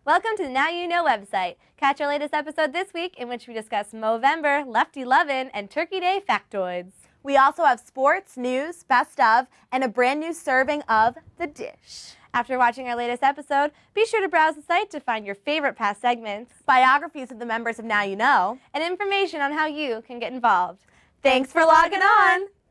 Welcome to the Now You Know website. Catch our latest episode this week in which we discuss Movember, Lefty Lovin', and Turkey Day factoids. We also have sports, news, best of, and a brand new serving of The Dish. After watching our latest episode, be sure to browse the site to find your favorite past segments, biographies of the members of Now You Know, and information on how you can get involved. Thanks for logging on!